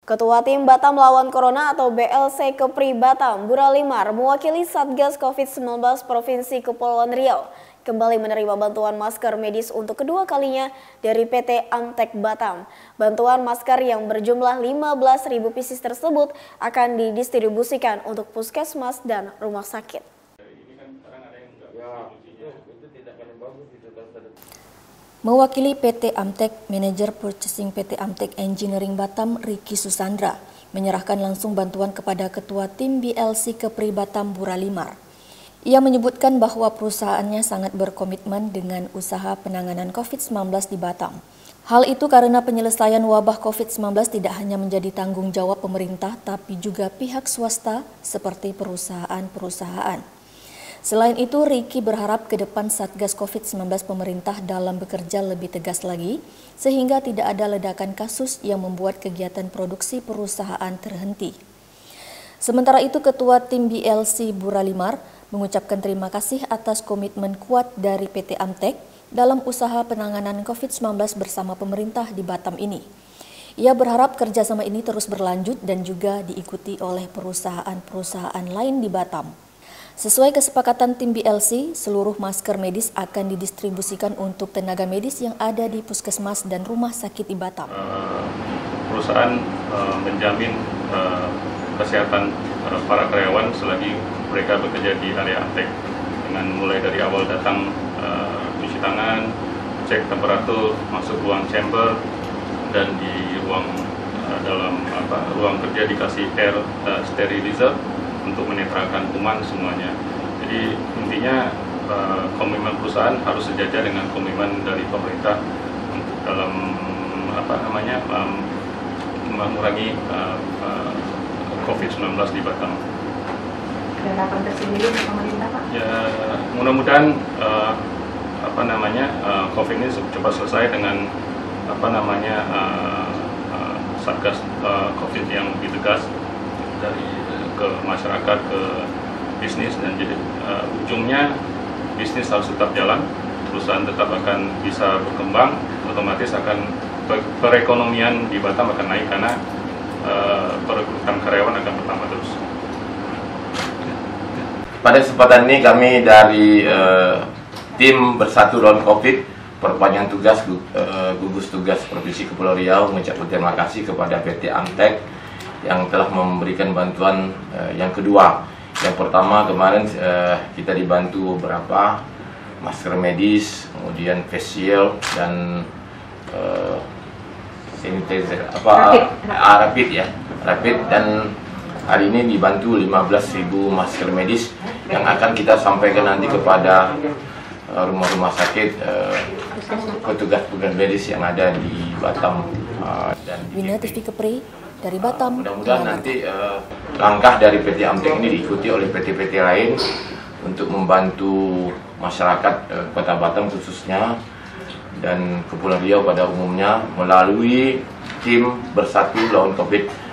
Ketua Tim Batam Lawan Corona atau BLC Kepri Batam, Buralimar, mewakili Satgas COVID-19 Provinsi Kepulauan Riau, kembali menerima bantuan masker medis untuk kedua kalinya dari PT Amtek Batam. Bantuan masker yang berjumlah 15.000 pieces tersebut akan didistribusikan untuk puskesmas dan rumah sakit. Mewakili PT Amtek, Manajer Purchasing PT Amtek Engineering Batam, Ricky Susandra, menyerahkan langsung bantuan kepada Ketua Tim BLC Kepri Batam, Buralimar. Ia menyebutkan bahwa perusahaannya sangat berkomitmen dengan usaha penanganan COVID-19 di Batam. Hal itu karena penyelesaian wabah COVID-19 tidak hanya menjadi tanggung jawab pemerintah, tapi juga pihak swasta seperti perusahaan-perusahaan. Selain itu, Ricky berharap ke depan Satgas COVID-19 pemerintah dalam bekerja lebih tegas lagi, sehingga tidak ada ledakan kasus yang membuat kegiatan produksi perusahaan terhenti. Sementara itu, Ketua Tim BLC Buralimar mengucapkan terima kasih atas komitmen kuat dari PT Amtek dalam usaha penanganan COVID-19 bersama pemerintah di Batam ini. Ia berharap kerjasama ini terus berlanjut dan juga diikuti oleh perusahaan-perusahaan lain di Batam. Sesuai kesepakatan tim BLC, seluruh masker medis akan didistribusikan untuk tenaga medis yang ada di puskesmas dan rumah sakit di Batam. Perusahaan menjamin kesehatan para karyawan selagi mereka bekerja di area Amtek, dengan mulai dari awal datang cuci tangan, cek temperatur, masuk ruang chamber, dan di ruang ruang kerja dikasih air sterilizer untuk menetralkan kuman semuanya. Jadi intinya komitmen perusahaan harus sejajar dengan komitmen dari pemerintah untuk dalam mengurangi COVID-19 di Batam. Ada harapan tersendiri untuk pemerintah, Pak? Ya, mudah-mudahan COVID ini cepat selesai dengan Satgas COVID yang lebih tegas dari ke masyarakat, ke bisnis, dan jadi ujungnya bisnis harus tetap jalan, perusahaan tetap akan bisa berkembang, otomatis akan perekonomian di Batam akan naik karena perekrutan karyawan akan bertambah terus. Pada kesempatan ini kami dari tim Bersatu Lawan COVID perpanjangan tugas gugus tugas Provinsi Kepulauan Riau mengucapkan terima kasih kepada PT Amtek yang telah memberikan bantuan yang kedua. Yang pertama kemarin kita dibantu beberapa masker medis, kemudian face shield dan sanitizer rapid, dan hari ini dibantu 15.000 masker medis yang akan kita sampaikan nanti kepada rumah-rumah sakit, petugas-petugas medis yang ada di Batam dan Wina TV Kepri dari Batam. Mudah-mudahan nanti langkah dari PT Amtek ini diikuti oleh PT-PT lain untuk membantu masyarakat Kota Batam khususnya dan Kepulauan Riau pada umumnya melalui tim Bersatu Lawan COVID.